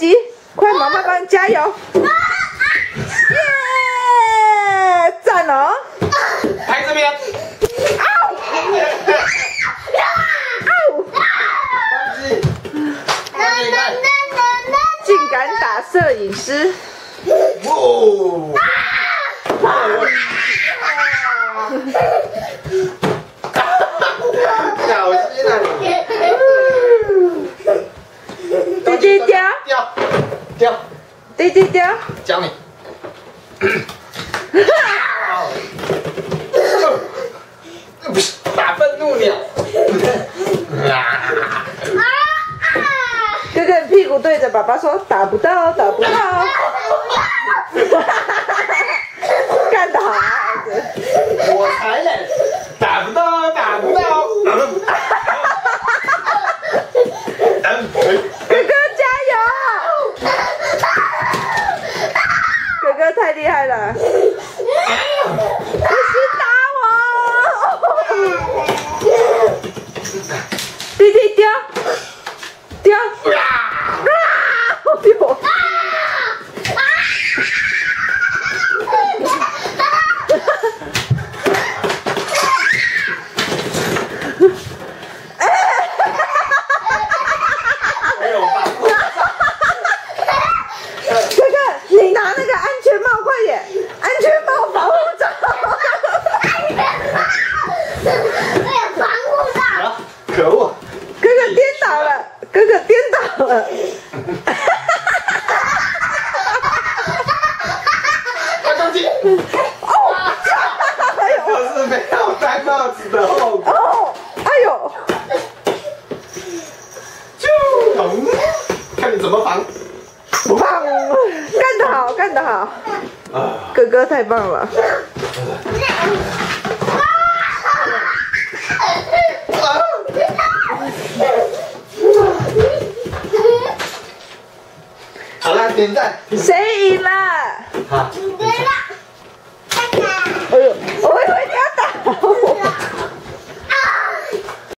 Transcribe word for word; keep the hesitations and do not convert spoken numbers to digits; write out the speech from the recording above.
击，快，妈妈帮你加油！耶，赞哦！ 拍这边。 嗷！竟敢打摄影师！ 哇！小心啊你！ 滴滴掉掉掉， 滴滴掉！ 教你。不是打愤怒鸟。 哥哥，你屁股对着爸爸说打不到，打不到。干得好，儿子！ 我才嘞，打不到，打不到。 哥哥加油！哥哥太厉害了！不许打我！弟弟丢丢！啊！哎呦！你拿那个安全帽，快点！安全帽防护罩。 防护罩。 可恶！ 哥哥颠倒了，哥哥颠倒了。 快攻击！ 哦！哎呦！ 就是没有戴帽子的后果。 哦！哎呦！ 就疼，看你怎么防。 棒！干得好，干得好！哥哥太棒了！ 好啦，点赞。 谁赢了？ 好。 你赢了。 哎呦！我以为